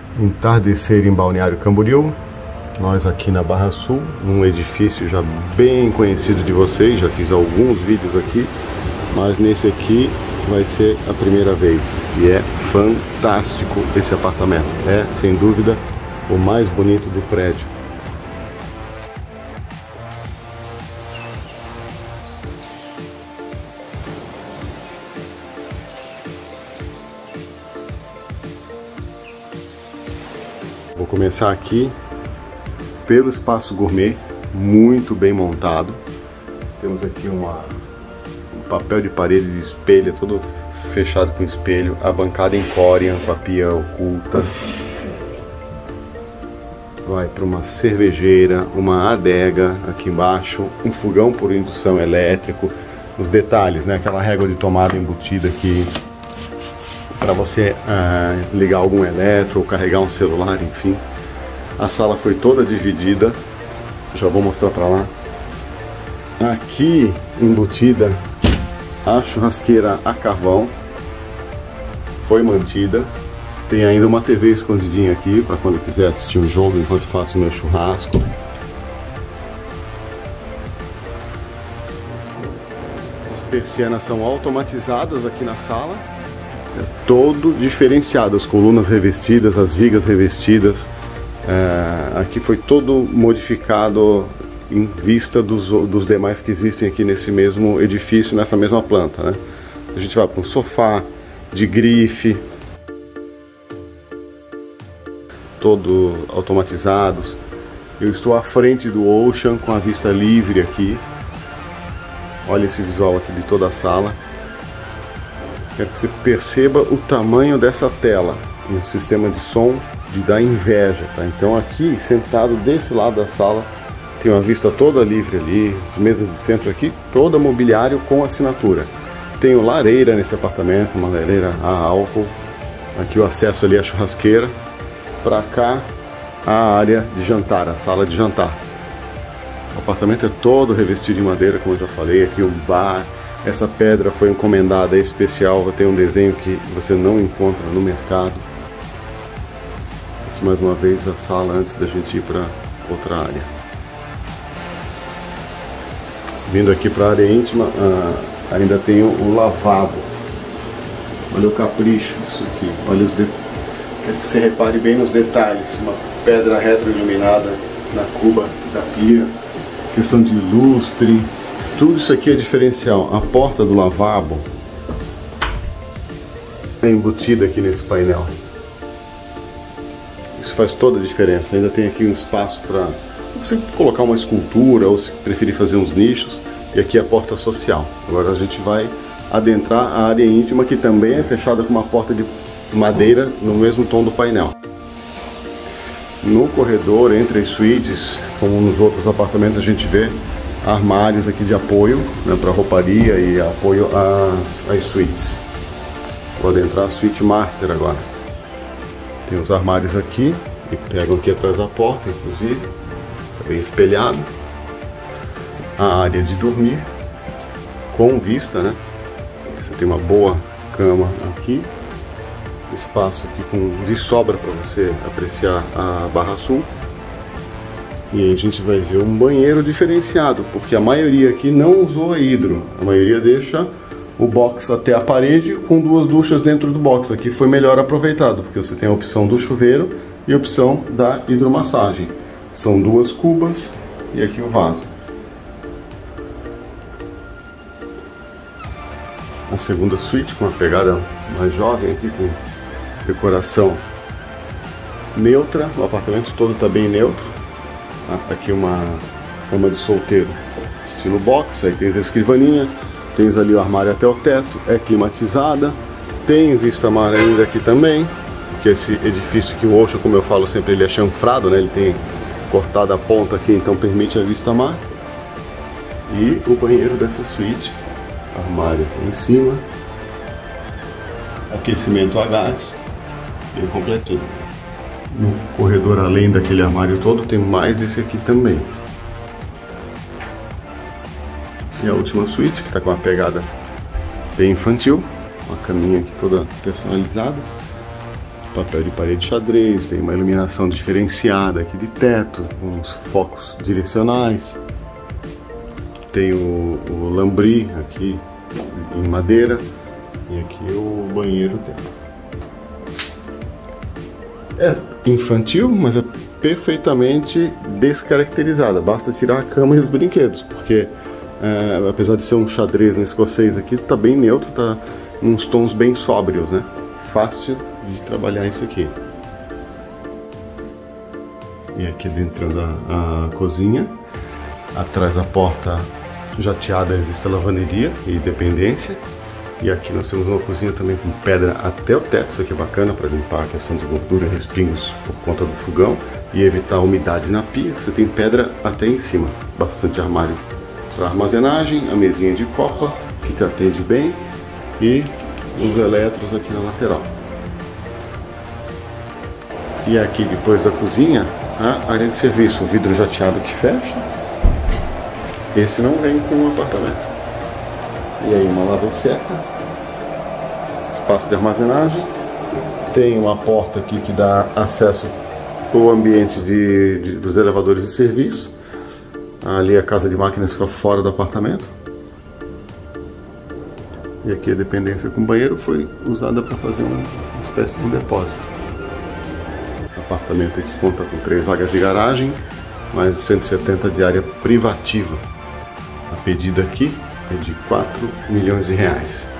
Entardecer em Balneário Camboriú. Nós aqui na Barra Sul, num edifício já bem conhecido de vocês, já fiz alguns vídeos aqui, mas nesse aqui vai ser a primeira vez. E é fantástico esse apartamento, é sem dúvida o mais bonito do prédio. Vou começar aqui pelo espaço gourmet, muito bem montado. Temos aqui um papel de parede de espelho, todo fechado com espelho. A bancada em Corian, com a pia oculta. Vai para uma cervejeira, uma adega aqui embaixo, um fogão por indução elétrico. Os detalhes, né? Aquela régua de tomada embutida aqui para você ligar algum eletro ou carregar um celular, enfim. A sala foi toda dividida, já vou mostrar para lá. Aqui embutida a churrasqueira a carvão, foi mantida. Tem ainda uma TV escondidinha aqui para quando quiser assistir um jogo enquanto faço o meu churrasco. As persianas são automatizadas aqui na sala. É todo diferenciado, as colunas revestidas, as vigas revestidas. Aqui foi todo modificado em vista dos demais que existem aqui nesse mesmo edifício, nessa mesma planta, né? A gente vai para um sofá de grife, todo automatizados. Eu estou à frente do Ocean com a vista livre aqui. Olha esse visual aqui de toda a sala. Quero que você perceba o tamanho dessa tela. Um sistema de som de dar inveja, tá? Então aqui, sentado desse lado da sala, tem uma vista toda livre ali, as mesas de centro aqui, toda mobiliário com assinatura. Tenho lareira nesse apartamento, uma lareira a álcool. Aqui o acesso ali à churrasqueira. Para cá, a área de jantar, a sala de jantar. O apartamento é todo revestido de madeira, como eu já falei. Aqui um bar. Essa pedra foi encomendada especial, tem um desenho que você não encontra no mercado. Aqui mais uma vez a sala antes da gente ir para outra área. Vindo aqui para a área íntima, ainda tem o lavabo. Olha o capricho disso aqui, olha os detalhes. Quero que você repare bem nos detalhes. Uma pedra retroiluminada na cuba da pia, questão de lustre. Tudo isso aqui é diferencial. A porta do lavabo é embutida aqui nesse painel. Isso faz toda a diferença. Ainda tem aqui um espaço para você colocar uma escultura ou se preferir fazer uns nichos. E aqui é a porta social. Agora a gente vai adentrar a área íntima, que também é fechada com uma porta de madeira no mesmo tom do painel. No corredor entre as suítes, como nos outros apartamentos, a gente vê armários aqui de apoio, né, para rouparia e apoio às suítes. Vou adentrar a suíte master agora. Tem os armários aqui, que pegam aqui atrás da porta, inclusive. Está bem espelhado. A área de dormir, com vista, né? Você tem uma boa cama aqui. Espaço aqui de sobra para você apreciar a Barra Sul. E aí a gente vai ver um banheiro diferenciado, porque a maioria aqui não usou a hidro. A maioria deixa o box até a parede com duas duchas dentro do box. Aqui foi melhor aproveitado, porque você tem a opção do chuveiro e a opção da hidromassagem. São duas cubas e aqui o vaso. A segunda suíte com uma pegada mais jovem aqui, com decoração neutra. O apartamento todo está bem neutro. Aqui uma cama de solteiro estilo box. Aí tens a escrivaninha, tens ali o armário até o teto, é climatizada. Tem vista mar ainda aqui também, porque esse edifício aqui, o Ocean, como eu falo sempre, ele é chanfrado, né? Ele tem cortado a ponta aqui, então permite a vista mar. E o banheiro dessa suíte, armário em cima, aquecimento a gás, bem completinho. No corredor, além daquele armário todo, tem mais esse aqui também. E a última suíte, que está com uma pegada bem infantil, uma caminha aqui toda personalizada. papel de parede xadrez, tem uma iluminação diferenciada aqui de teto, com os focos direcionais. Tem o lambri aqui em madeira e aqui o banheiro dela. É infantil, mas é perfeitamente descaracterizada. Basta tirar a cama e os brinquedos, porque apesar de ser um xadrez no escocês aqui, tá bem neutro, tá uns tons bem sóbrios, né? Fácil de trabalhar isso aqui. E aqui dentro da cozinha, atrás da porta jateada existe a lavanderia e dependência. E aqui nós temos uma cozinha também com pedra até o teto, isso aqui é bacana para limpar a questão de gordura e respingos por conta do fogão e evitar a umidade na pia. Você tem pedra até em cima, bastante armário para armazenagem, a mesinha de copa que te atende bem e os eletros aqui na lateral. E aqui depois da cozinha, a área de serviço, o vidro jateado que fecha. Esse não vem com o apartamento. E aí uma lava-seca, espaço de armazenagem, tem uma porta aqui que dá acesso ao ambiente dos elevadores de serviço. Ali a casa de máquinas fica fora do apartamento. E aqui a dependência com banheiro foi usada para fazer uma espécie de um depósito. O apartamento aqui conta com 3 vagas de garagem, mais de 170 de área privativa. A pedida aqui é de R$ 4 milhões.